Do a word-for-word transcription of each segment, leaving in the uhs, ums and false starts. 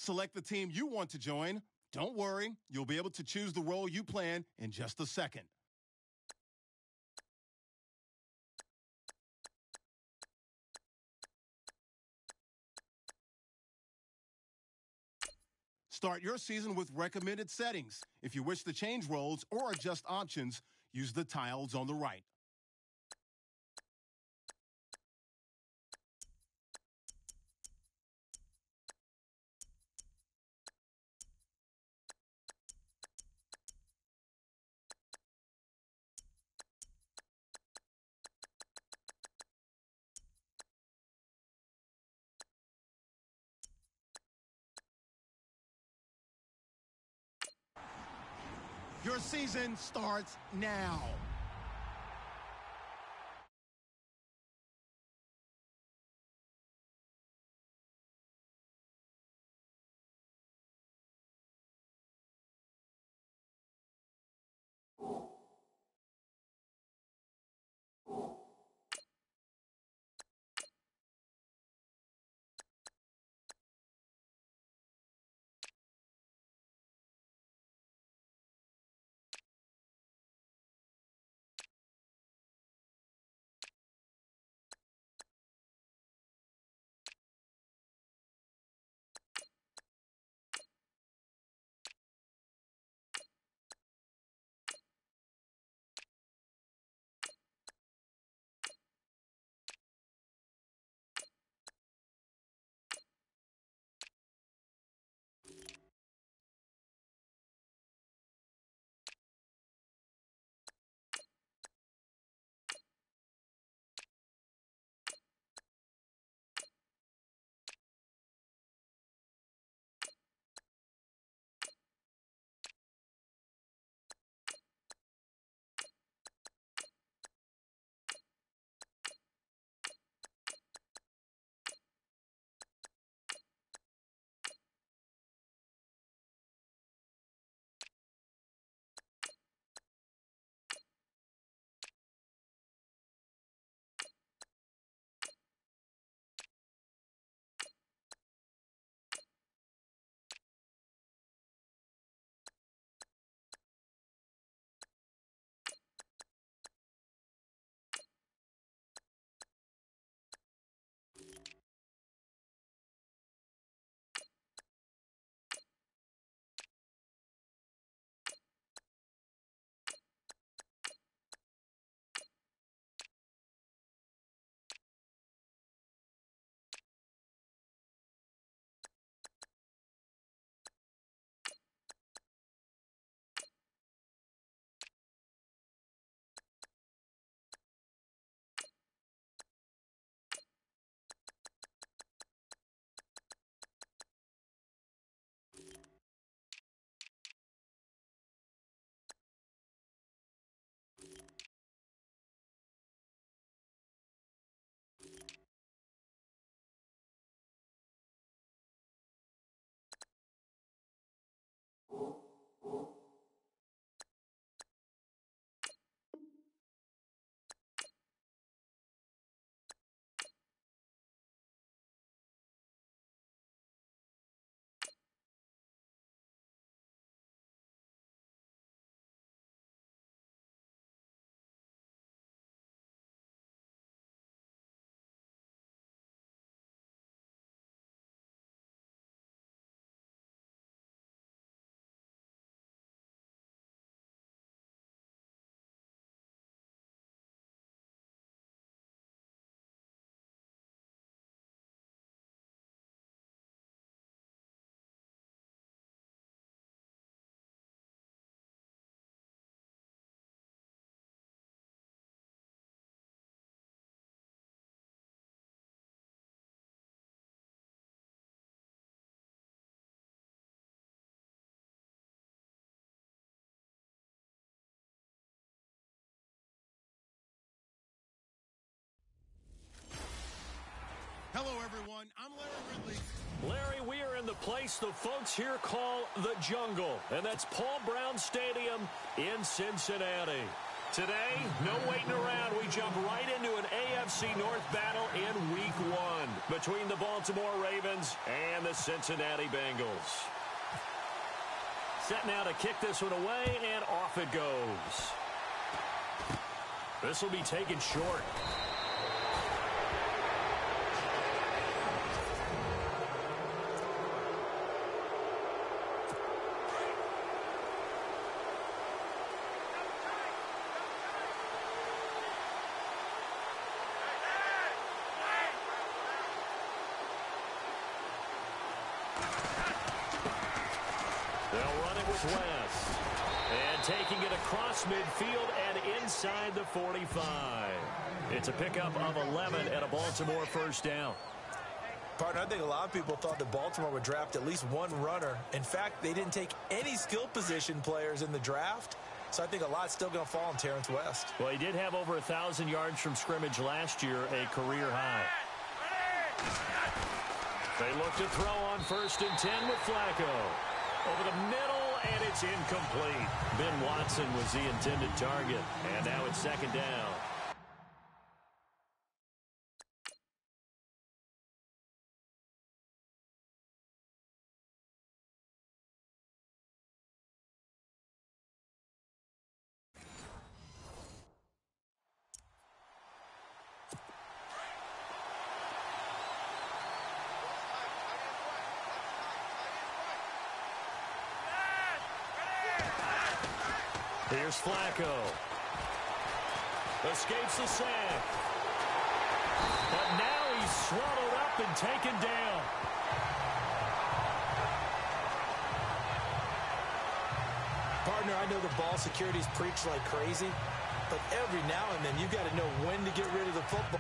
Select the team you want to join. Don't worry, you'll be able to choose the role you plan in just a second. Start your season with recommended settings. If you wish to change roles or adjust options, use the tiles on the right. Your season starts now. Hello, everyone. I'm Larry Ridley. Larry, we are in the place the folks here call the Jungle, and that's Paul Brown Stadium in Cincinnati. Today, no waiting around. We jump right into an A F C North battle in week one. between the Baltimore Ravens and the Cincinnati Bengals. Set now to kick this one away, and off it goes. This will be taken short. They'll run it with West. And taking it across midfield and inside the forty-five. It's a pickup of eleven and a Baltimore first down. Partner, I think a lot of people thought that Baltimore would draft at least one runner. In fact, they didn't take any skill position players in the draft. So I think a lot's still going to fall on Terrence West. Well, he did have over one thousand yards from scrimmage last year, a career high. They look to throw on first and ten with Flacco. Over the middle, and it's incomplete. Ben Watson was the intended target, and now it's second down. Here's Flacco. Escapes the sack. But now he's swallowed up and taken down. Partner, I know the ball security's preached like crazy, but every now and then you've got to know when to get rid of the football.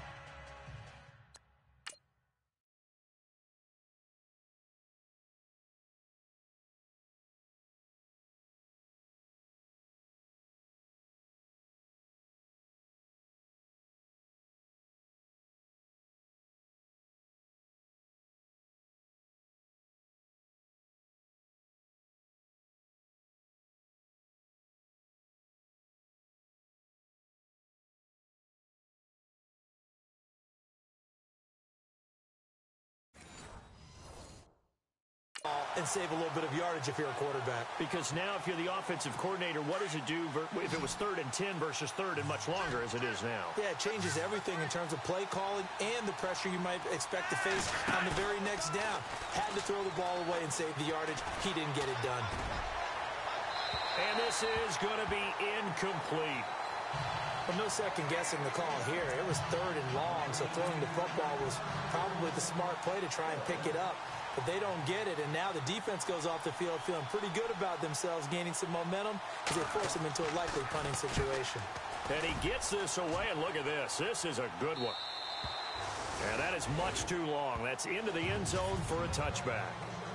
And save a little bit of yardage if you're a quarterback. Because now if you're the offensive coordinator, what does it do if it was third and ten versus third and much longer as it is now? Yeah, it changes everything in terms of play calling and the pressure you might expect to face on the very next down. Had to throw the ball away and save the yardage. He didn't get it done. And this is going to be incomplete. Well, no second guessing the call here. It was third and long, so throwing the football was probably the smart play to try and pick it up. But they don't get it, and now the defense goes off the field feeling pretty good about themselves, gaining some momentum as they force them into a likely punting situation. And he gets this away, and look at this. This is a good one. And that is much too long. That's into the end zone for a touchback.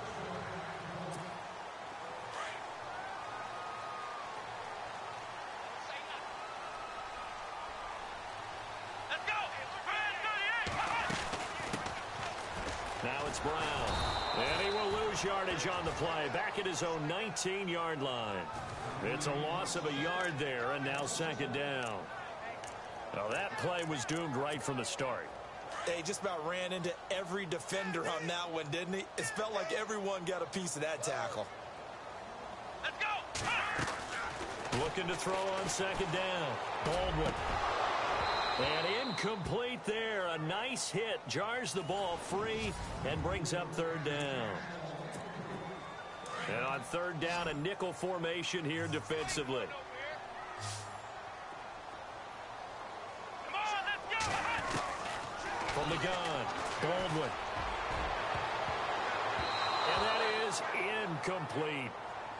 Now it's Brown. And he will lose yardage on the play. Back at his own nineteen-yard line. It's a loss of a yard there, and now second down. Now that play was doomed right from the start. He just about ran into every defender on that one, didn't he? It felt like everyone got a piece of that tackle. Let's go! Looking to throw on second down. Baldwin. And incomplete there. A nice hit. Jars the ball free and brings up third down. And on third down, a nickel formation here defensively. Come on, let's go! From the gun, Baldwin. And that is incomplete.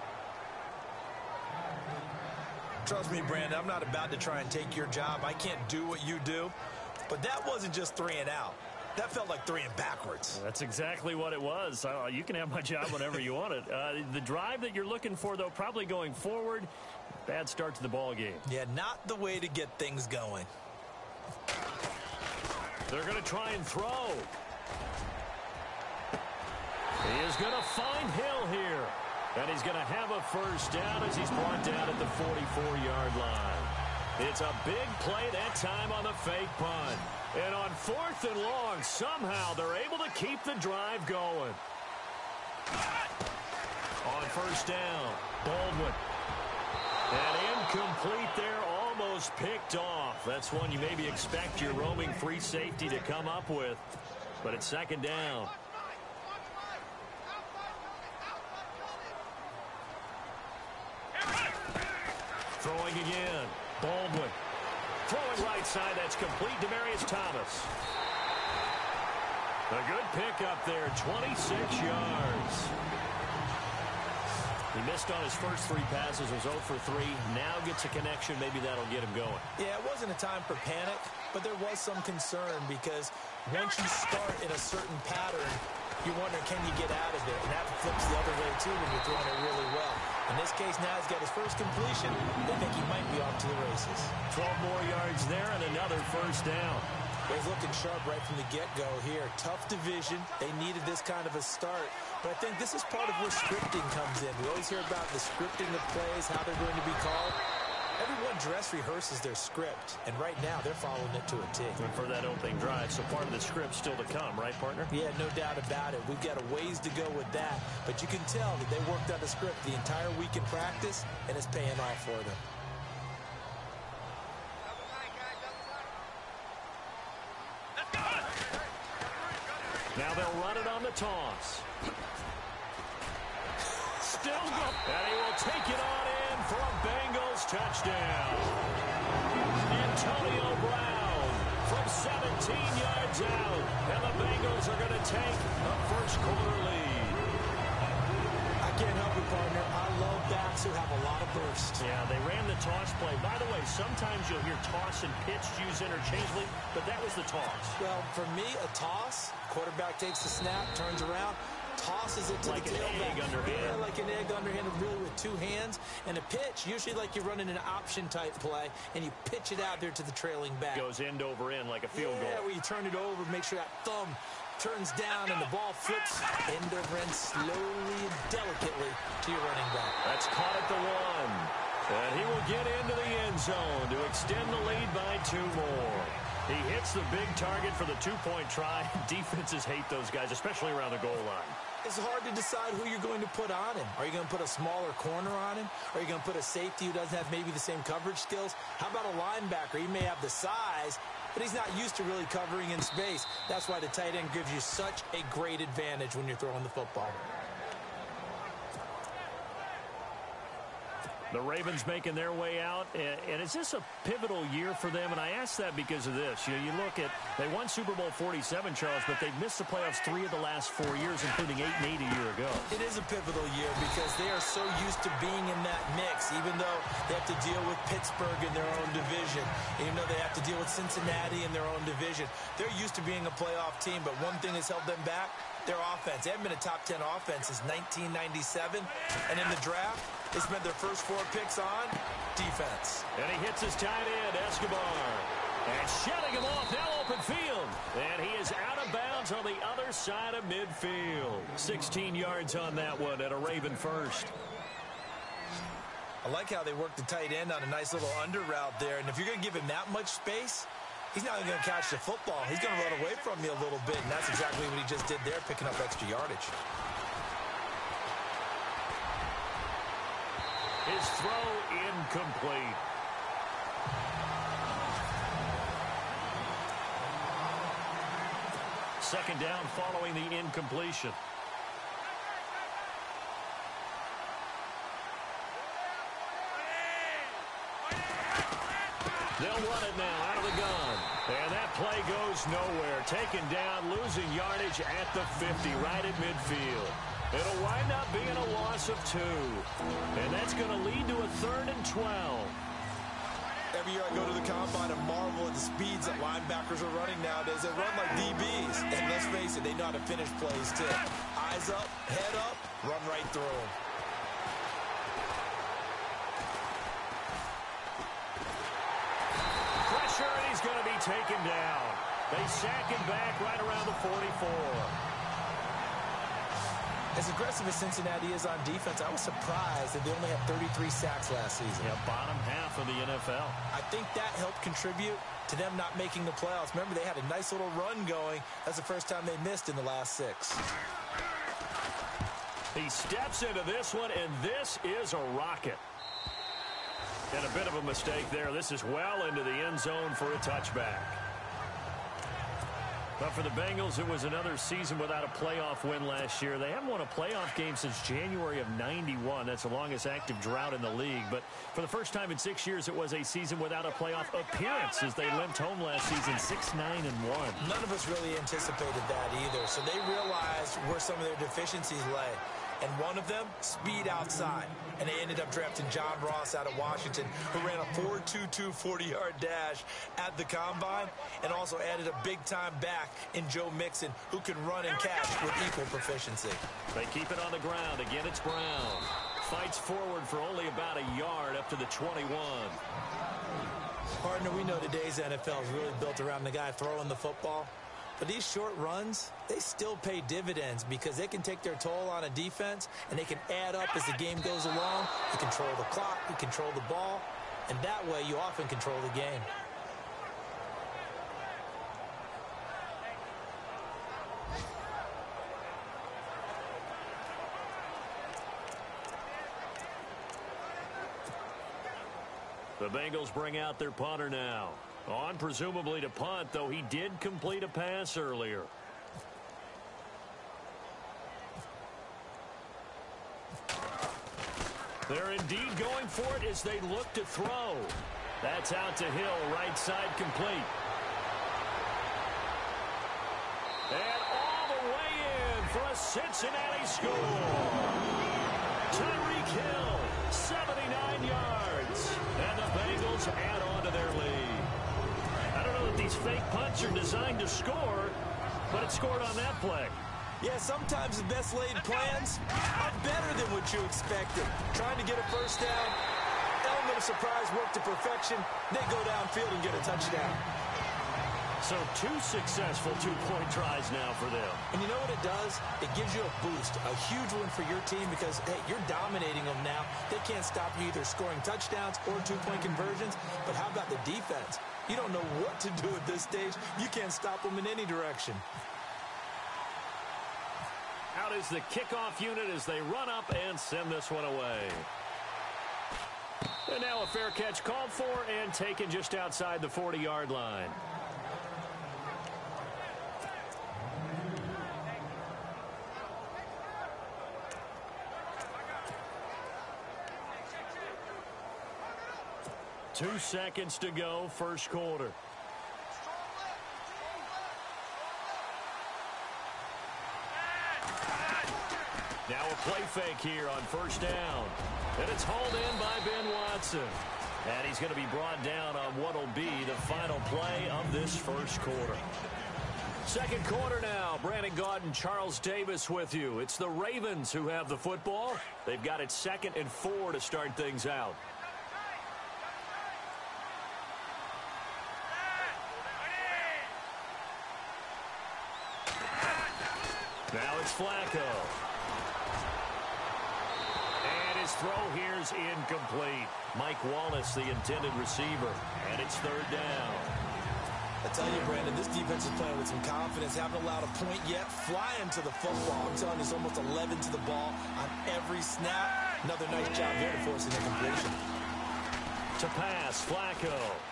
Trust me, Brandon, I'm not about to try and take your job. I can't do what you do. But that wasn't just three and out. That felt like three and backwards. That's exactly what it was. Uh, you can have my job whenever you want it. Uh, the drive that you're looking for, though, probably going forward. Bad start to the ball game. Yeah, not the way to get things going. They're going to try and throw. He is going to find Hill here. And he's going to have a first down as he's brought down at the forty-four-yard line. It's a big play that time on the fake punt. And on fourth and long, somehow they're able to keep the drive going. On first down, Baldwin. And incomplete there, almost picked off. That's one you maybe expect your roaming free safety to come up with. But it's second down. Throwing again, Baldwin. Throwing right side, that's complete. Demaryius Thomas. A good pickup there, twenty-six yards. He missed on his first three passes, was zero for three. Now gets a connection, maybe that'll get him going. Yeah, it wasn't a time for panic, but there was some concern because once you start in a certain pattern, you wonder, can you get out of it? And that flips the other way, too, when you're throwing it really well. In this case, now he's got his first completion. They think he might be off to the races. twelve more yards there and another first down. He's looking sharp right from the get-go here. Tough division. They needed this kind of a start. But I think this is part of where scripting comes in. We always hear about the scripting of plays, how they're going to be called. Everyone dress rehearses their script, and right now they're following it to a T. And for that opening drive, so part of the script still to come, right, partner? Yeah, no doubt about it. We've got a ways to go with that, but you can tell that they worked on the script the entire week in practice, and it's paying off for them. Now they'll run it on the toss. Still go. And he will take it on in for a Bengals touchdown. Antonio Brown from seventeen yards out. And the Bengals are going to take a first quarter lead. I can't help it, partner. I love backs who have a lot of burst. Yeah, they ran the toss play. By the way, sometimes you'll hear toss and pitch used interchangeably, but that was the toss. Well, for me, a toss, quarterback takes the snap, turns around, tosses it to like the tailback. Like an egg underhand. Yeah, like an egg underhand, really with two hands. And a pitch, usually like you're running an option-type play, and you pitch it out there to the trailing back. Goes end over end like a field yeah, goal. Yeah, where you turn it over, make sure that thumb turns down and the ball flips end over end slowly and delicately to your running back. That's caught at the one. And he will get into the end zone to extend the lead by two more. He hits the big target for the two-point try. Defenses hate those guys, especially around the goal line. It's hard to decide who you're going to put on him. Are you going to put a smaller corner on him? Are you going to put a safety who doesn't have maybe the same coverage skills? How about a linebacker? He may have the size, but he's not used to really covering in space. That's why the tight end gives you such a great advantage when you're throwing the football. The Ravens making their way out, and is this a pivotal year for them? And I ask that because of this. You know, you look at, they won Super Bowl forty-seven, Charles, but they've missed the playoffs three of the last four years, including eight and eight a year ago. It is a pivotal year because they are so used to being in that mix, even though they have to deal with Pittsburgh in their own division, even though they have to deal with Cincinnati in their own division. They're used to being a playoff team, but one thing has held them back, their offense. They haven't been a top ten offense since nineteen ninety-seven, and in the draft, they spent their first four picks on defense. And he hits his tight end, Escobar. And shutting him off, now open field. And he is out of bounds on the other side of midfield. sixteen yards on that one at a Raven first. I like how they work the tight end on a nice little under route there. And if you're going to give him that much space, he's not going to catch the football. He's going to run away from you a little bit, and that's exactly what he just did there, picking up extra yardage. His throw incomplete. Second down following the incompletion. They'll run it now out of the gun. And that play goes nowhere. Taken down, losing yardage at the fifty, right at midfield. It'll wind up being a loss of two. And that's going to lead to a third and twelve. Every year I go to the combine and marvel at the speeds that linebackers are running nowadays. They run like D Bs. And let's face it, they know how to finish plays too. Eyes up, head up, run right through them. Pressure, and he's going to be taken down. They sack him back right around the forty-four. As aggressive as Cincinnati is on defense, I was surprised that they only had thirty-three sacks last season. Yeah, bottom half of the N F L. I think that helped contribute to them not making the playoffs. Remember, they had a nice little run going. That's the first time they missed in the last six. He steps into this one, and this is a rocket. And a bit of a mistake there. This is well into the end zone for a touchback. But for the Bengals, it was another season without a playoff win last year. They haven't won a playoff game since January of ninety-one. That's the longest active drought in the league. But for the first time in six years, it was a season without a playoff appearance as they limped home last season, six nine and one. None of us really anticipated that either. So they realized where some of their deficiencies lay. And one of them, speed outside. And they ended up drafting John Ross out of Washington, who ran a four two two forty-yard dash at the Combine, and also added a big-time back in Joe Mixon, who can run and catch with equal proficiency. They keep it on the ground. Again, it's Brown. Fights forward for only about a yard up to the twenty-one. Partner, we know today's N F L is really built around the guy throwing the football. But these short runs, they still pay dividends because they can take their toll on a defense and they can add up as the game goes along. You control the clock, you control the ball, and that way you often control the game. The Bengals bring out their punter now. On presumably to punt, though he did complete a pass earlier. They're indeed going for it as they look to throw. That's out to Hill, right side complete. And all the way in for a Cincinnati score. Tyreek Hill, seventy-nine yards. And the Bengals add on to their lead. I don't know that these fake punts are designed to score, but it scored on that play. Yeah, sometimes the best laid plans are better than what you expected. Trying to get a first down, element of surprise work to perfection. They go downfield and get a touchdown. So two successful two-point tries now for them. And you know what it does? It gives you a boost, a huge one for your team because, hey, you're dominating them now. They can't stop you either scoring touchdowns or two-point conversions. But how about the defense? You don't know what to do at this stage. You can't stop them in any direction. Out is the kickoff unit as they run up and send this one away. And now a fair catch called for and taken just outside the forty-yard line. Two seconds to go, first quarter. Now a play fake here on first down. And it's hauled in by Ben Watson. And he's going to be brought down on what will be the final play of this first quarter. Second quarter now. Brandon Gaudin, Charles Davis with you. It's the Ravens who have the football. They've got it second and four to start things out. Now it's Flacco. And his throw here's incomplete. Mike Wallace, the intended receiver. And it's third down. I tell you, Brandon, this defense is playing with some confidence. Haven't allowed a point yet. Flying to the football. I'm telling you, it's almost eleven to the ball on every snap. Another nice job here to force an incompletion. To pass, Flacco.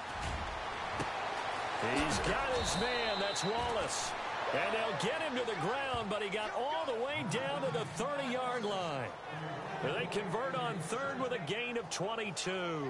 He's got his man. That's Wallace. And they'll get him to the ground, but he got all the way down to the thirty-yard line. They convert on third with a gain of twenty-two.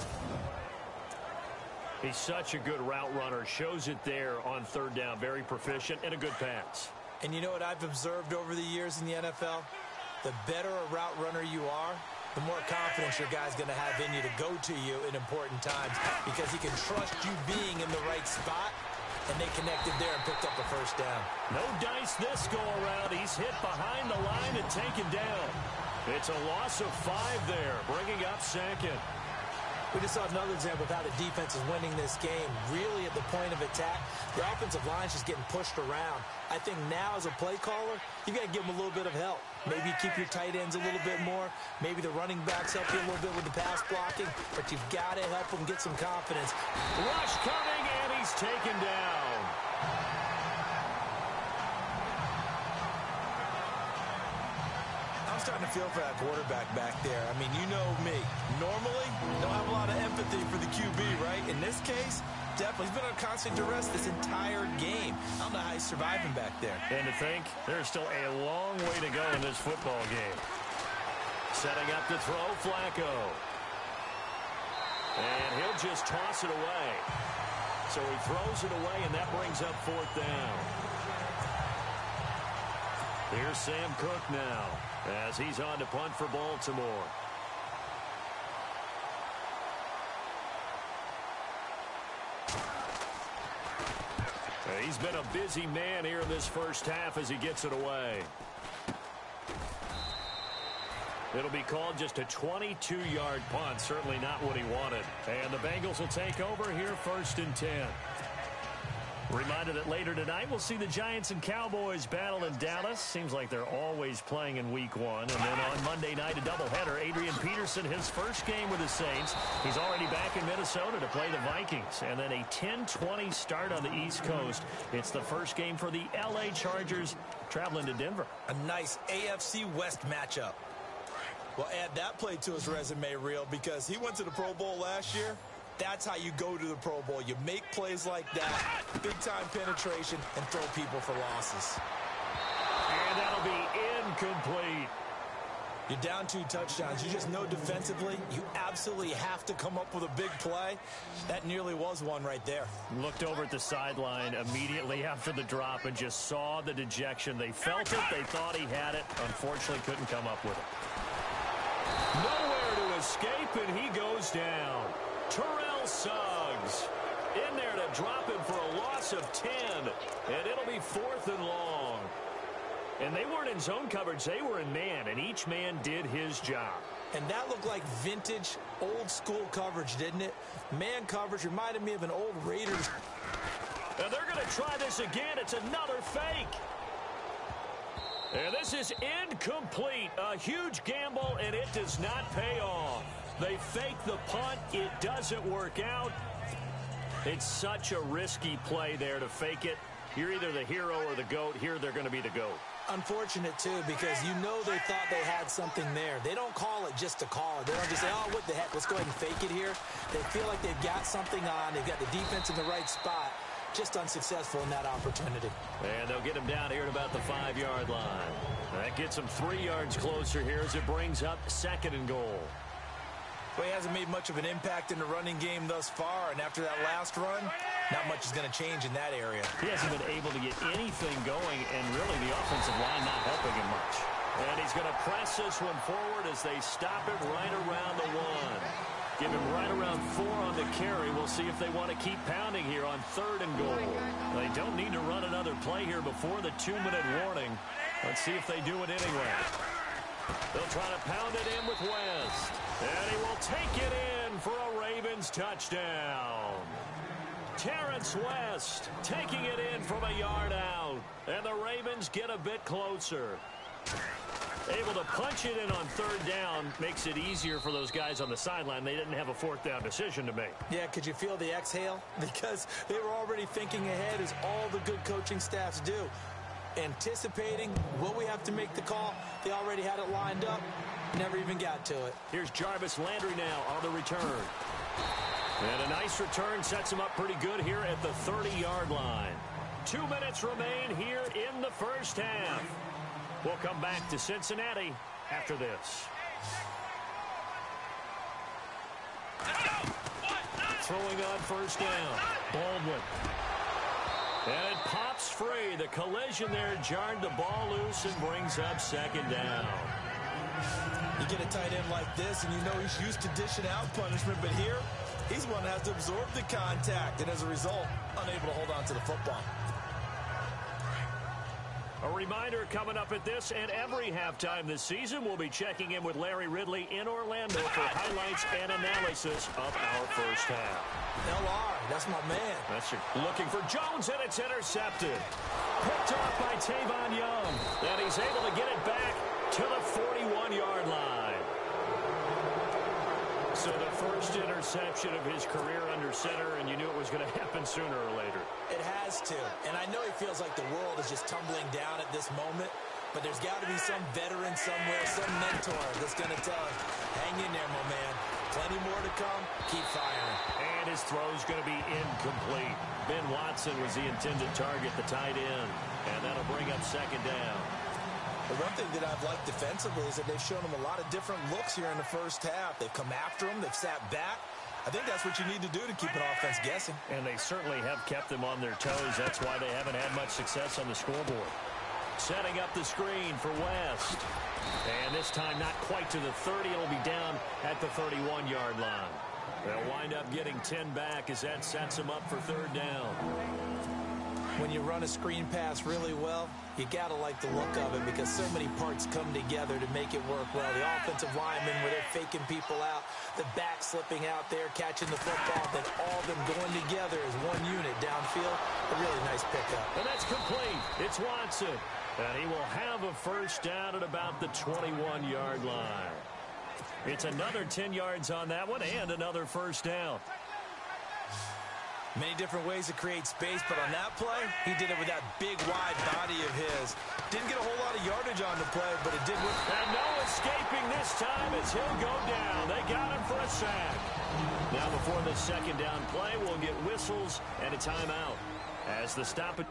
He's such a good route runner. Shows it there on third down. Very proficient and a good pass. And you know what I've observed over the years in the N F L? The better a route runner you are, the more confidence your guy's going to have in you to go to you in important times because he can trust you being in the right spot. And they connected there and picked up the first down. No dice this go around. He's hit behind the line and taken down. It's a loss of five there, bringing up second. We just saw another example of how the defense is winning this game. Really at the point of attack, the offensive line's just getting pushed around. I think now as a play caller, you got to give them a little bit of help. Maybe you keep your tight ends a little bit more. Maybe the running backs help you a little bit with the pass blocking. But you've got to help them get some confidence. Rush coming, and he's taken down. I'm starting to feel for that quarterback back there. I mean, you know me. Normally, don't have a lot of empathy for the Q B, right? In this case, definitely. He's been under constant duress this entire game. I don't know how he's surviving back there. And to think, there's still a long way to go in this football game. Setting up to throw, Flacco. And he'll just toss it away. So he throws it away, and that brings up fourth down. Here's Sam Cook now, as he's on to punt for Baltimore. He's been a busy man here in this first half as he gets it away. It'll be called just a twenty-two yard punt, certainly not what he wanted. And the Bengals will take over here first and ten. Reminder that later tonight we'll see the Giants and Cowboys battle in Dallas. Seems like they're always playing in week one. And then on Monday night, a doubleheader. Adrian Peterson, his first game with the Saints. He's already back in Minnesota to play the Vikings. And then a ten twenty start on the East Coast. It's the first game for the L A Chargers traveling to Denver. A nice A F C West matchup. Well, add that play to his resume reel because he went to the Pro Bowl last year. That's how you go to the Pro Bowl. You make plays like that, big-time penetration, and throw people for losses. And that'll be incomplete. You're down two touchdowns. You just know defensively you absolutely have to come up with a big play. That nearly was one right there. Looked over at the sideline immediately after the drop and just saw the dejection. They felt it. They thought he had it. Unfortunately, couldn't come up with it. Nowhere to escape, and he goes down. Terrell Suggs in there to drop him for a loss of ten, and it'll be fourth and long. And they weren't in zone coverage. They were in man, and each man did his job. And that looked like vintage, old-school coverage, didn't it? Man coverage reminded me of an old Raiders. And they're going to try this again. It's another fake. And this is incomplete. A huge gamble, and it does not pay off. They fake the punt. It doesn't work out. It's such a risky play there to fake it. You're either the hero or the GOAT. Here they're going to be the GOAT. Unfortunate, too, because you know they thought they had something there. They don't call it just to call it. They don't just say, oh, what the heck, let's go ahead and fake it here. They feel like they've got something on. They've got the defense in the right spot. Just unsuccessful in that opportunity. And they'll get him down here at about the five yard line. That gets him three yards closer here as it brings up second and goal. Well, he hasn't made much of an impact in the running game thus far, and after that last run, not much is going to change in that area. He hasn't been able to get anything going, and really the offensive line not helping him much. And he's going to press this one forward as they stop him right around the one. Give him right around four on the carry. We'll see if they want to keep pounding here on third and goal. They don't need to run another play here before the two-minute warning. Let's see if they do it anyway. They'll try to pound it in with West. And he will take it in for a Ravens touchdown. Terrence West taking it in from a yard out. And the Ravens get a bit closer. Able to punch it in on third down makes it easier for those guys on the sideline. They didn't have a fourth down decision to make. Yeah, could you feel the exhale? Because they were already thinking ahead, as all the good coaching staffs do. Anticipating what we have to make the call. They already had it lined up. Never even got to it. Here's Jarvis Landry now on the return. And a nice return sets him up pretty good here at the thirty yard line. Two minutes remain here in the first half. We'll come back to Cincinnati after this. Throwing on first down. Baldwin. And it pops free. The collision there jarred the ball loose and brings up second down. You get a tight end like this, and you know he's used to dishing out punishment, but here, he's one that has to absorb the contact, and as a result, unable to hold on to the football. A reminder coming up at this and every halftime this season, we'll be checking in with Larry Ridley in Orlando for highlights and analysis of our first half. L R, that's my man. That's your, looking for Jones, and it's intercepted. Picked off by Tavon Young. And he's able to get it back to the forty-one-yard line. So the first interception of his career under center, and you knew it was going to happen sooner or later. It has to. And I know he feels like the world is just tumbling down at this moment, but there's got to be some veteran somewhere, some mentor that's going to tell him, hang in there, my man. Plenty more to come. Keep firing. And his throw's going to be incomplete. Ben Watson was the intended target, the tight end. And that'll bring up second down. The one thing that I've liked defensively is that they've shown him a lot of different looks here in the first half. They've come after him. They've sat back. I think that's what you need to do to keep an offense guessing. And they certainly have kept them on their toes. That's why they haven't had much success on the scoreboard. Setting up the screen for West. And this time not quite to the thirty. It'll be down at the thirty-one-yard line. They'll wind up getting ten back as that sets them up for third down. When you run a screen pass really well, you got to like the look of it because so many parts come together to make it work well. The offensive linemen, where they're faking people out, the back slipping out there, catching the football, then all of them going together as one unit downfield. A really nice pickup. And that's complete. It's Watson. And he will have a first down at about the twenty-one-yard line. It's another ten yards on that one and another first down. Many different ways to create space, but on that play, he did it with that big, wide body of his. Didn't get a whole lot of yardage on the play, but it did. And no escaping this time as he'll go down. They got him for a sack. Now before the second down play, we'll get whistles and a timeout as the stoppage.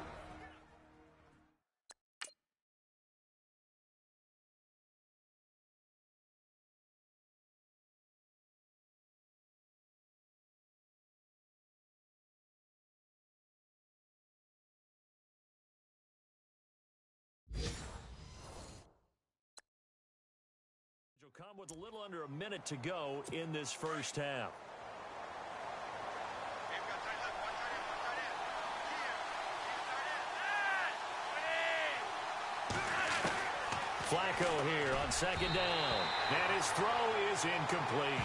Come with a little under a minute to go in this first half. Flacco here on second down. And his throw is incomplete.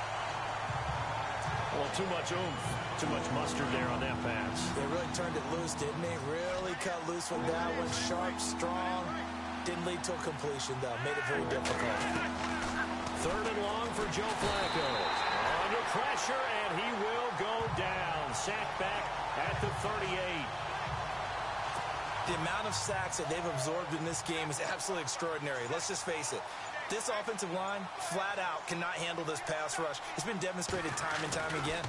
Well, too much oomph, too much mustard there on that pass. They really turned it loose, didn't they? Really cut loose with that one. Sharp, strong. Didn't lead to a completion, though. Made it very difficult. Third and long for Joe Flacco. Under pressure, and he will go down. Sacked back at the thirty-eight. The amount of sacks that they've absorbed in this game is absolutely extraordinary. Let's just face it. This offensive line, flat out, cannot handle this pass rush. It's been demonstrated time and time again.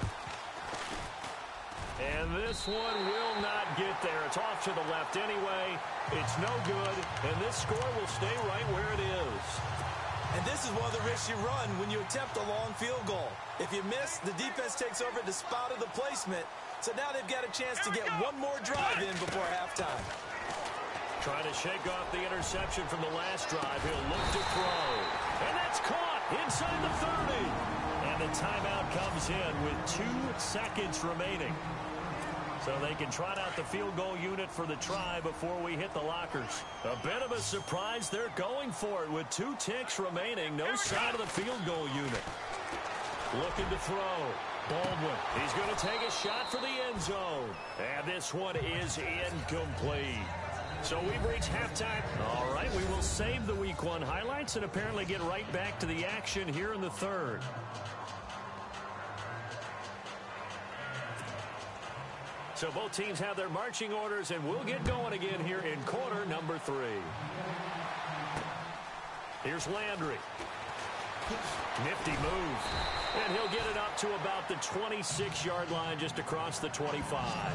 And this one will not get there. It's off to the left anyway. It's no good, and this score will stay right where it is. And this is one of the risks you run when you attempt a long field goal. If you miss, the defense takes over at the spot of the placement. So now they've got a chance to get one more drive in before halftime. Trying to shake off the interception from the last drive. He'll look to throw. And that's caught inside the thirty. And the timeout comes in with two seconds remaining. So they can trot out the field goal unit for the try before we hit the lockers. A bit of a surprise. They're going for it with two ticks remaining. No sign of the field goal unit. Looking to throw. Baldwin. He's going to take a shot for the end zone. And this one is incomplete. So we've reached halftime. All right, we will save the week one highlights and apparently get right back to the action here in the third. So both teams have their marching orders, and we'll get going again here in quarter number three. Here's Landry. Nifty move. And he'll get it up to about the twenty-six-yard line, just across the twenty-five.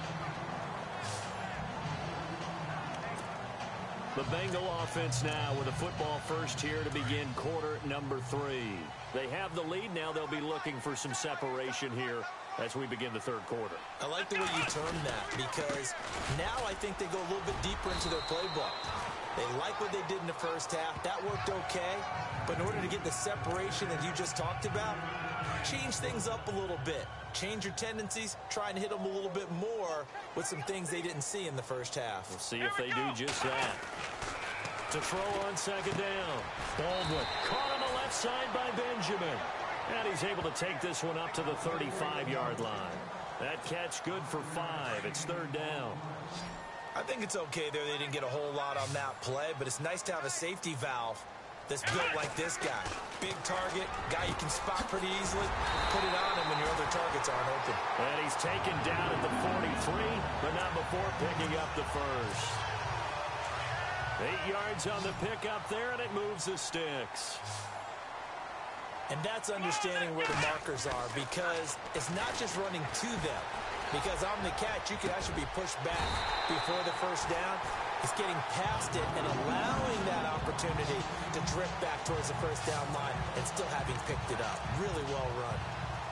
The Bengal offense now with a football first here to begin quarter number three. They have the lead. Now they'll be looking for some separation here as we begin the third quarter. I like the way you termed that because now I think they go a little bit deeper into their playbook. They like what they did in the first half. That worked okay. But in order to get the separation that you just talked about, change things up a little bit. Change your tendencies. Try and hit them a little bit more with some things they didn't see in the first half. We'll see if they do just that. To throw on second down. Baldwin caught on the left side by Benjamin. And he's able to take this one up to the thirty-five-yard line. That catch good for five. It's third down. I think it's okay there. They didn't get a whole lot on that play, but it's nice to have a safety valve that's built like this guy. Big target, guy you can spot pretty easily. Put it on him when your other targets aren't open. And he's taken down at the forty-three, but not before picking up the first. Eight yards on the pickup there, and it moves the sticks. And that's understanding where the markers are, because it's not just running to them. Because on the catch, you could actually be pushed back before the first down. It's getting past it and allowing that opportunity to drift back towards the first down line and still having picked it up. Really well run.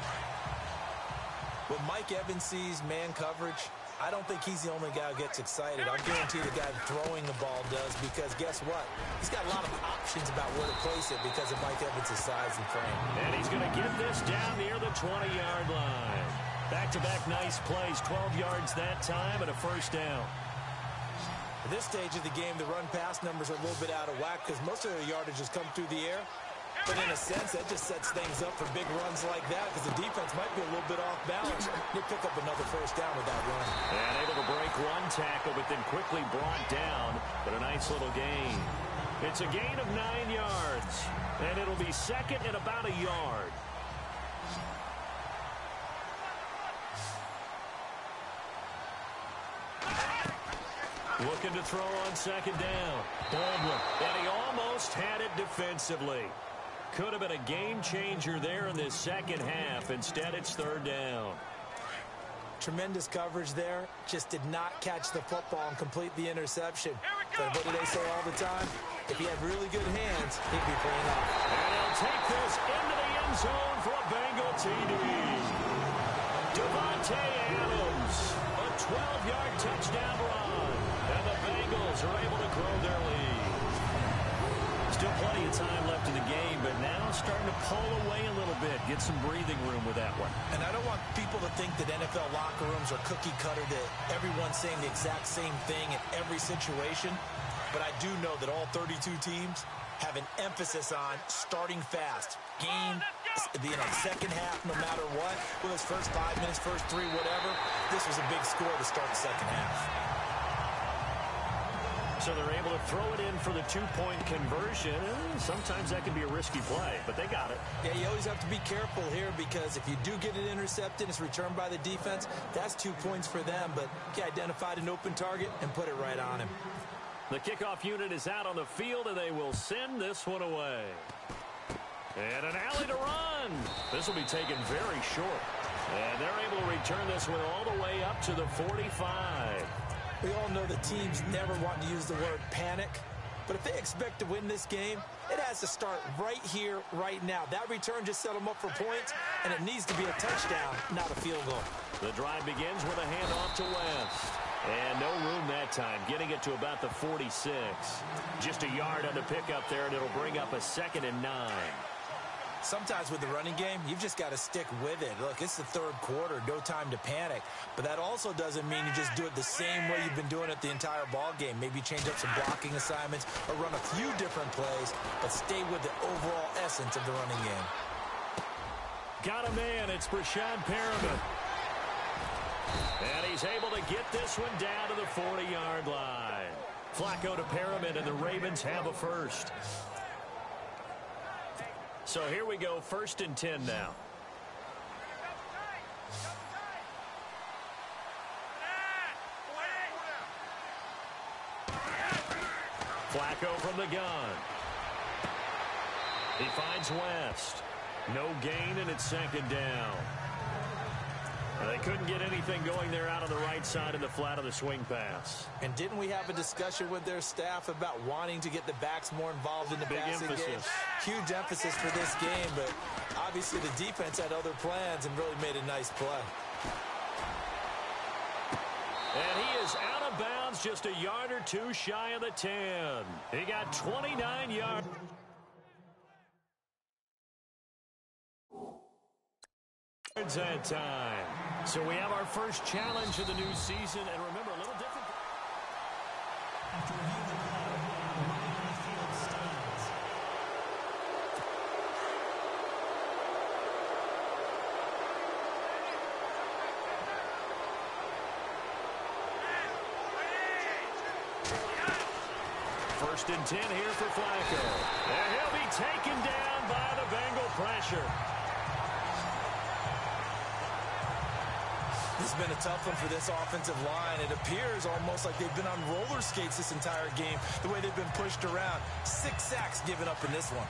When Mike Evans sees man coverage, I don't think he's the only guy who gets excited. I'll guarantee the guy throwing the ball does, because guess what? He's got a lot of options about where to place it because of Mike Evans' size and frame. And he's going to get this down near the twenty-yard line. Back-to-back nice plays, twelve yards that time and a first down. At this stage of the game, the run-pass numbers are a little bit out of whack because most of their yardage has come through the air. But in a sense, that just sets things up for big runs like that because the defense might be a little bit off balance. They pick up another first down with that run. And able to break one tackle, but then quickly brought down. But a nice little gain. It's a gain of nine yards. And it'll be second and about a yard. Looking to throw on second down. Baldwin. And he almost had it defensively. Could have been a game changer there in this second half. Instead, it's third down. Tremendous coverage there. Just did not catch the football and complete the interception. But what do they say all the time? If he had really good hands, he'd be playing off. And he'll take this into the end zone for a Bengal T D. Devontae Adams, a twelve-yard touchdown run. And the Bengals are able to grow their lead. Still plenty of time left in the game, but now starting to pull away a little bit. Get some breathing room with that one. And I don't want people to think that N F L locker rooms are cookie cutter, that everyone's saying the exact same thing in every situation. But I do know that all thirty-two teams have an emphasis on starting fast. Game, you know, second half, no matter what. Well, those first five minutes, first three, whatever. This was a big score to start the second half. So they're able to throw it in for the two-point conversion. Sometimes that can be a risky play, but they got it. Yeah, you always have to be careful here because if you do get it intercepted, it's returned by the defense. That's two points for them, but he identified an open target and put it right on him. The kickoff unit is out on the field, and they will send this one away. And an alley to run. This will be taken very short. And they're able to return this one all the way up to the forty-five. We all know that teams never want to use the word panic, but if they expect to win this game, it has to start right here, right now. That return just set them up for points, and it needs to be a touchdown, not a field goal. The drive begins with a handoff to West. And no room that time, getting it to about the forty-six. Just a yard on the pickup there, and it'll bring up a second and nine. Sometimes with the running game, you've just got to stick with it. Look, it's the third quarter, no time to panic. But that also doesn't mean you just do it the same way you've been doing it the entire ball game. Maybe change up some blocking assignments or run a few different plays, but stay with the overall essence of the running game. Got a man, it's Breshad Perriman. And he's able to get this one down to the forty-yard line. Flacco to Perriman, and the Ravens have a first. So here we go, first and ten now. Flacco from the gun. He finds West. No gain, and it's second down. They couldn't get anything going there out on the right side of the flat of the swing pass. And didn't we have a discussion with their staff about wanting to get the backs more involved in the Big passing emphasis. game? Huge emphasis for this game, but obviously the defense had other plans and really made a nice play. And he is out of bounds, just a yard or two shy of the ten. He got twenty-nine yards. That time. So we have our first challenge of the new season, and remember, a little different. After reviewing the play, the field stands. First and ten here for Flacco. And he'll be taken down by the Bengal pressure. This has been a tough one for this offensive line. It appears almost like they've been on roller skates this entire game, the way they've been pushed around. Six sacks given up in this one.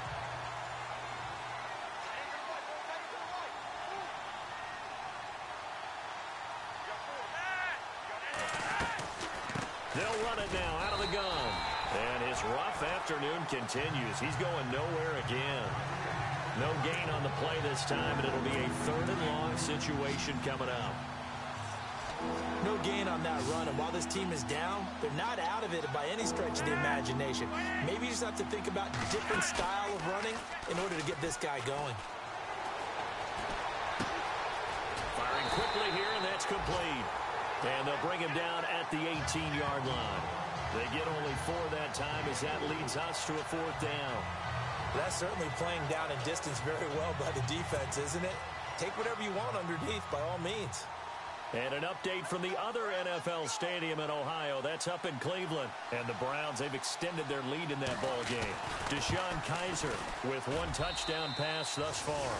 They'll run it now out of the gun. And his rough afternoon continues. He's going nowhere again. No gain on the play this time, and it'll be a third and long situation coming up. No gain on that run, and while this team is down, they're not out of it by any stretch of the imagination. Maybe you just have to think about a different style of running in order to get this guy going. Firing quickly here, and that's complete. And they'll bring him down at the eighteen-yard line. They get only four that time as that leads us to a fourth down. That's certainly playing down in distance very well by the defense, isn't it? Take whatever you want underneath by all means. And an update from the other N F L stadium in Ohio. That's up in Cleveland. And the Browns, they've extended their lead in that ball game. DeShone Kizer with one touchdown pass thus far.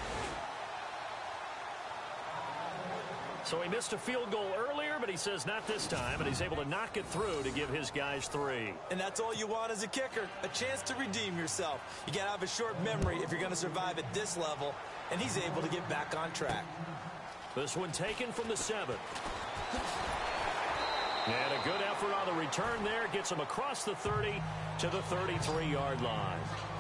So he missed a field goal earlier, but he says not this time, and he's able to knock it through to give his guys three. And that's all you want as a kicker, a chance to redeem yourself. You got to have a short memory if you're going to survive at this level, and he's able to get back on track. This one taken from the seven. And a good effort on the return there. Gets him across the thirty to the thirty-three-yard line.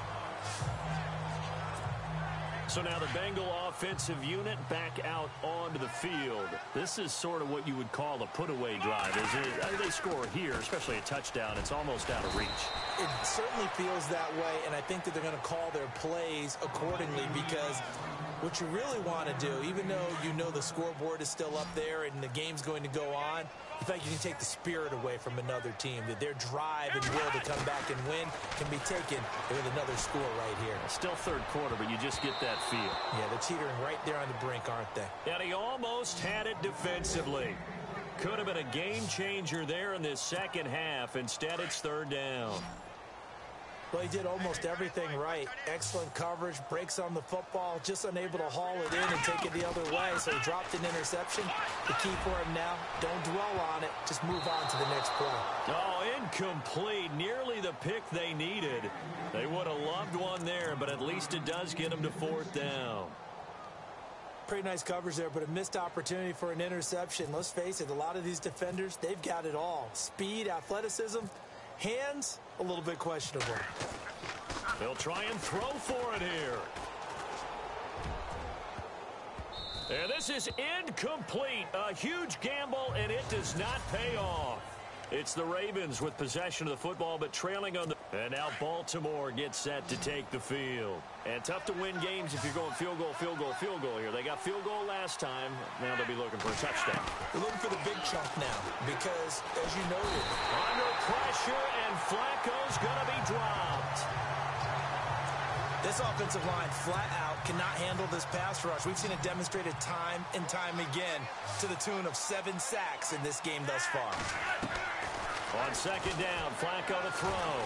So now the Bengal offensive unit back out onto the field. This is sort of what you would call a put-away drive. Is it? I mean, they score here, especially a touchdown. It's almost out of reach. It certainly feels that way, and I think that they're going to call their plays accordingly because what you really want to do, even though you know the scoreboard is still up there and the game's going to go on, in fact, you can take the spirit away from another team, that their drive and will to come back and win can be taken with another score right here. Still third quarter, but you just get that feel. Yeah, they're teetering right there on the brink, aren't they? And he almost had it defensively. Could have been a game changer there in this second half. Instead, it's third down. Well, he did almost everything right. Excellent coverage, breaks on the football, just unable to haul it in and take it the other way. So he dropped an interception. The key for him now, don't dwell on it. Just move on to the next play. Oh, incomplete. Nearly the pick they needed. They would have loved one there, but at least it does get them to fourth down. Pretty nice coverage there, but a missed opportunity for an interception. Let's face it, a lot of these defenders, they've got it all. Speed, athleticism, hands, a little bit questionable. They'll try and throw for it here. And this is incomplete. A huge gamble, and it does not pay off. It's the Ravens with possession of the football, but trailing on the... And now Baltimore gets set to take the field. And tough to win games if you're going field goal, field goal, field goal here. They got field goal last time. Now they'll be looking for a touchdown. They're looking for the big chunk now because, as you noted... Under pressure, and Flacco's going to be dropped. This offensive line flat out cannot handle this pass rush. We've seen it demonstrated time and time again to the tune of seven sacks in this game thus far. On second down, Flacco to throw.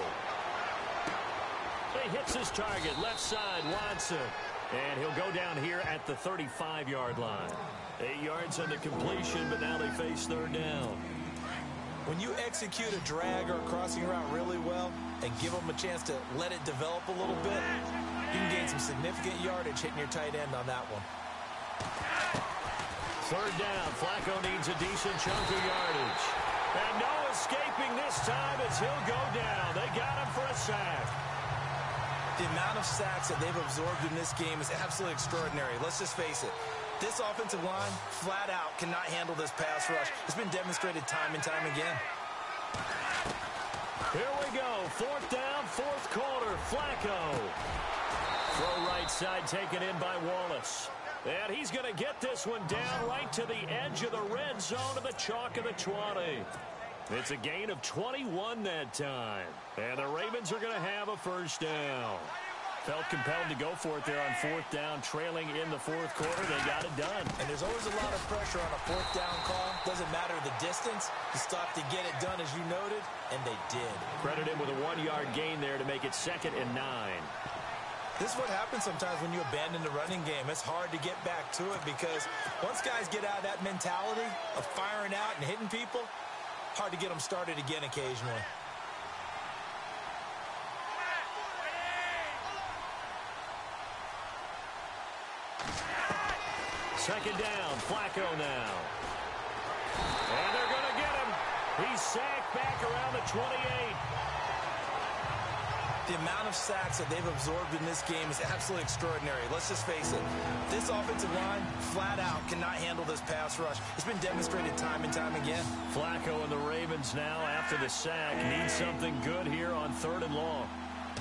He hits his target, left side, Watson. And he'll go down here at the thirty-five-yard line. Eight yards on the completion, but now they face third down. When you execute a drag or a crossing route really well and give them a chance to let it develop a little bit, you can gain some significant yardage hitting your tight end on that one. Third down, Flacco needs a decent chunk of yardage. And no escaping this time as he'll go down. They got him for a sack. The amount of sacks that they've absorbed in this game is absolutely extraordinary. Let's just face it. This offensive line, flat out, cannot handle this pass rush. It's been demonstrated time and time again. Here we go. Fourth down, fourth quarter. Flacco. Throw right side taken in by Wallace. And he's going to get this one down right to the edge of the red zone of the chalk of the twenty. It's a gain of twenty-one that time. And the Ravens are going to have a first down. Felt compelled to go for it there on fourth down, trailing in the fourth quarter. They got it done. And there's always a lot of pressure on a fourth down call. Doesn't matter the distance. You stop to get it done, as you noted, and they did. Credit him with a one-yard gain there to make it second and nine. This is what happens sometimes when you abandon the running game. It's hard to get back to it because once guys get out of that mentality of firing out and hitting people, hard to get them started again occasionally. Second down, Flacco now. And they're going to get him. He's sacked back around the twenty-eight. The amount of sacks that they've absorbed in this game is absolutely extraordinary. Let's just face it. This offensive line, flat out, cannot handle this pass rush. It's been demonstrated time and time again. Flacco and the Ravens now, after the sack, need something good here on third and long.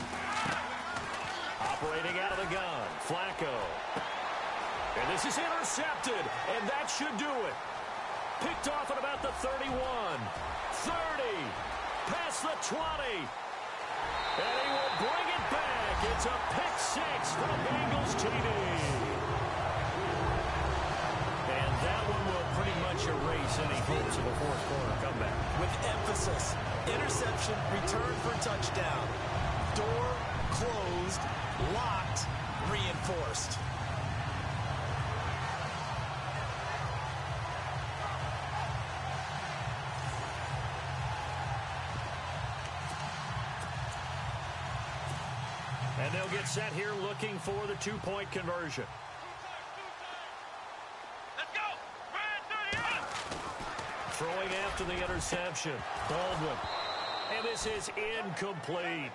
Operating out of the gun, Flacco. And this is intercepted, and that should do it. Picked off at about the thirty-one, thirty, past the twenty. And he will bring it back. It's a pick six for the Bengals T D. And that one will pretty much erase any hopes of a fourth quarter comeback. With emphasis, interception, return for touchdown. Door closed, locked, reinforced. And they'll get set here looking for the two-point conversion. Let's go! Throwing after the interception, Baldwin. And this is incomplete.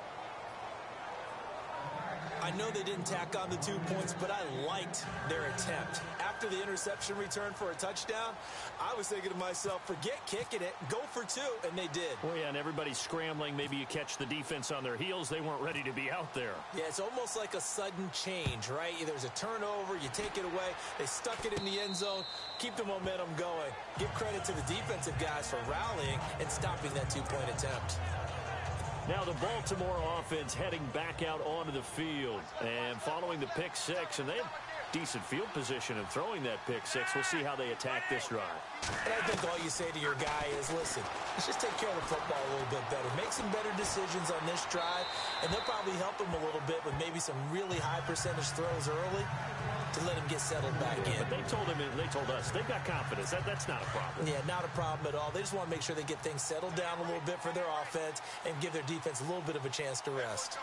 I know they didn't tack on the two points, but I liked their attempt. After the interception return for a touchdown, I was thinking to myself, forget kicking it, go for two, and they did. Well, yeah, and everybody's scrambling. Maybe you catch the defense on their heels. They weren't ready to be out there. Yeah, it's almost like a sudden change, right? There's a turnover, you take it away, they stuck it in the end zone, keep the momentum going. Give credit to the defensive guys for rallying and stopping that two-point attempt. Now the Baltimore offense heading back out onto the field and following the pick six, and they have decent field position in throwing that pick six. We'll see how they attack this drive. And I think all you say to your guy is, listen, let's just take care of the football a little bit better. Make some better decisions on this drive, and they'll probably help him a little bit with maybe some really high percentage throws early to let him get settled back in. But they told him, they told us, they've got confidence. That, that's not a problem. Yeah, not a problem at all. They just want to make sure they get things settled down a little bit for their offense and give their defense a little bit of a chance to rest.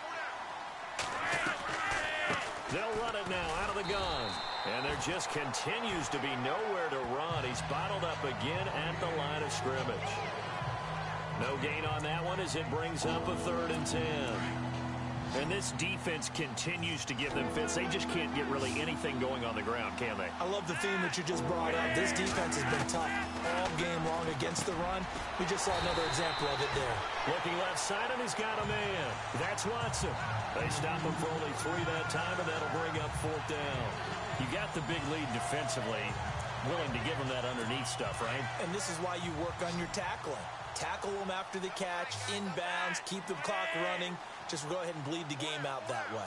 They'll run it now out of the gun. And there just continues to be nowhere to run. He's bottled up again at the line of scrimmage. No gain on that one as it brings up a third and ten. And this defense continues to give them fits. They just can't get really anything going on the ground, can they? I love the theme that you just brought up. This defense has been tough all game long against the run. We just saw another example of it there. Looking left side, and he's got a man. That's Watson. They stop him for only three that time, and that'll bring up fourth down. You got the big lead defensively, willing to give him that underneath stuff, right? And this is why you work on your tackling. Tackle them after the catch, inbounds, keep the clock running. Just go ahead and bleed the game out that way.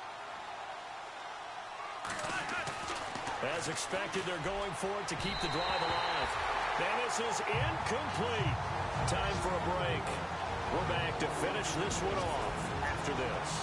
As expected, they're going for it to keep the drive alive. And this is incomplete. Time for a break. We're back to finish this one off after this.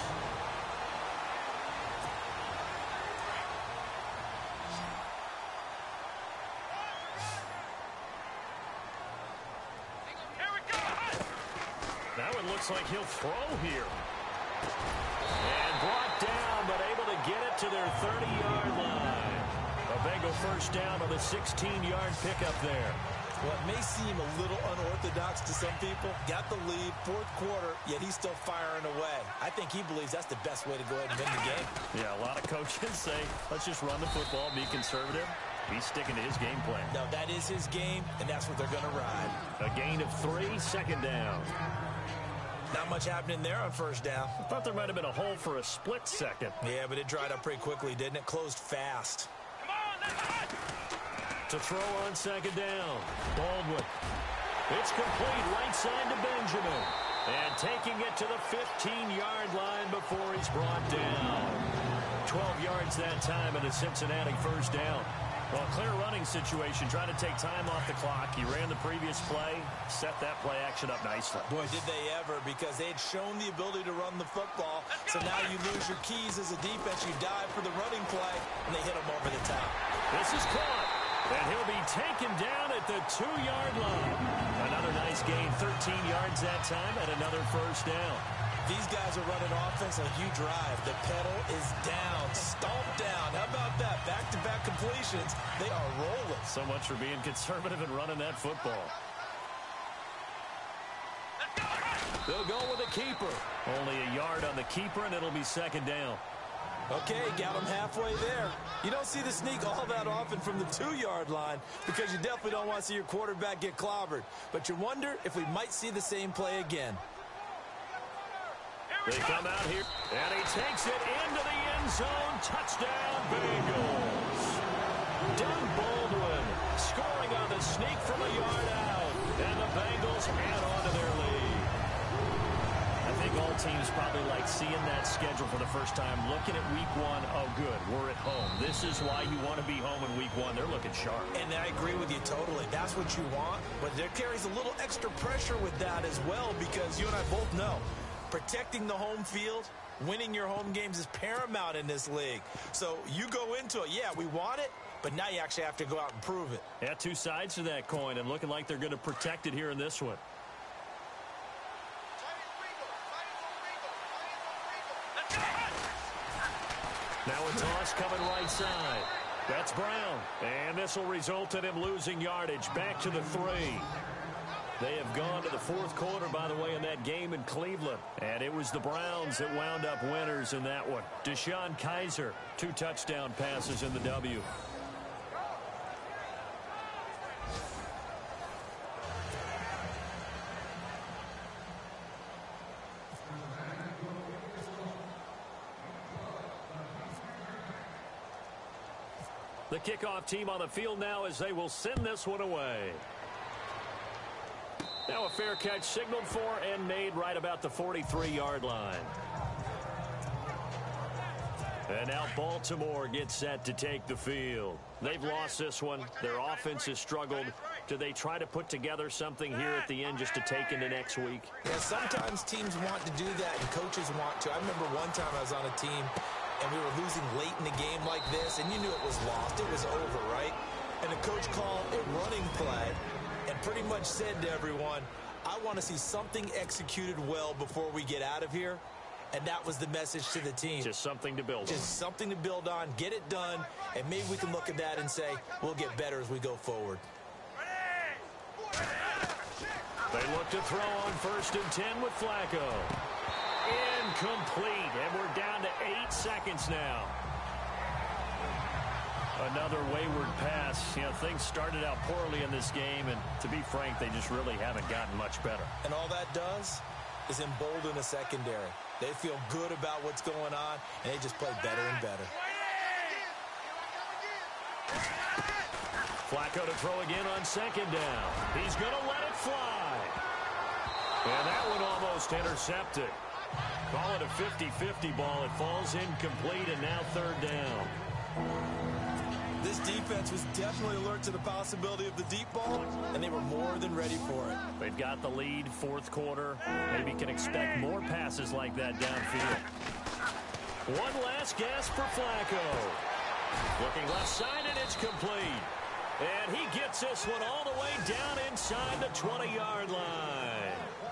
Now it looks like he'll throw here. And brought down, but able to get it to their thirty-yard line. A Bengal first down on the sixteen-yard pickup there. Well, it may seem a little unorthodox to some people. Got the lead, fourth quarter, yet he's still firing away. I think he believes that's the best way to go ahead and win the game. Yeah, a lot of coaches say, let's just run the football, be conservative. He's sticking to his game plan. No, that is his game, and that's what they're going to ride. A gain of three, second down. Not much happening there on first down. I thought there might have been a hole for a split second. Yeah, but it dried up pretty quickly, didn't it? Closed fast. Come on, let's hot. To throw on second down. Baldwin. It's complete right side to Benjamin. And taking it to the fifteen-yard line before he's brought down. twelve yards that time and a Cincinnati first down. Well, clear running situation, trying to take time off the clock. He ran the previous play, set that play action up nicely. Boy, did they ever, because they had shown the ability to run the football. So now you lose your keys as a defense. You dive for the running play, and they hit him over the top. This is caught, and he'll be taken down at the two-yard line. Another nice gain, thirteen yards that time, and another first down. These guys are running offense like you drive. The pedal is down, stomped down. How about that? Back-to-back completions. They are rolling. So much for being conservative and running that football. They'll go with a keeper. Only a yard on the keeper, and it'll be second down. Okay, got them halfway there. You don't see the sneak all that often from the two-yard line because you definitely don't want to see your quarterback get clobbered. But you wonder if we might see the same play again. They come out here, and he takes it into the end zone. Touchdown, Bengals. Doug Baldwin scoring on the sneak from a yard out. And the Bengals add on to their lead. I think all teams probably like seeing that schedule for the first time. Looking at week one, oh, good, we're at home. This is why you want to be home in week one. They're looking sharp. And I agree with you totally. That's what you want. But there carries a little extra pressure with that as well because you and I both know protecting the home field, winning your home games is paramount in this league. So you go into it, yeah, we want it, but now you actually have to go out and prove it. Yeah, two sides to that coin, and looking like they're going to protect it here in this one. Now a toss coming right side. That's Brown. And this will result in him losing yardage. Back to the three. They have gone to the fourth quarter, by the way, in that game in Cleveland. And it was the Browns that wound up winners in that one. Deshaun Kaiser, two touchdown passes in the W. The kickoff team on the field now as they will send this one away. Now a fair catch signaled for and made right about the forty-three-yard line. And now Baltimore gets set to take the field. They've lost this one. Their offense has struggled. Do they try to put together something here at the end just to take into next week? Yeah, sometimes teams want to do that and coaches want to. I remember one time I was on a team and we were losing late in the game like this, and you knew it was lost. It was over, right? And the coach called a running play and pretty much said to everyone, I want to see something executed well before we get out of here. And that was the message to the team. Just something to build on. Just something to build on, get it done, and maybe we can look at that and say, we'll get better as we go forward. They look to throw on first and ten with Flacco. Incomplete, and we're down to eight seconds now. Another wayward pass. You know, things started out poorly in this game, and to be frank, they just really haven't gotten much better. And all that does is embolden a secondary. They feel good about what's going on, and they just play better and better. Flacco to throw again on second down. He's going to let it fly. And that one almost intercepted. Call it a fifty fifty ball. It falls incomplete, and now third down. This defense was definitely alert to the possibility of the deep ball, and they were more than ready for it. They've got the lead, fourth quarter. Maybe can expect more passes like that downfield. One last gasp for Flacco. Looking left side, and it's complete. And he gets this one all the way down inside the twenty-yard line.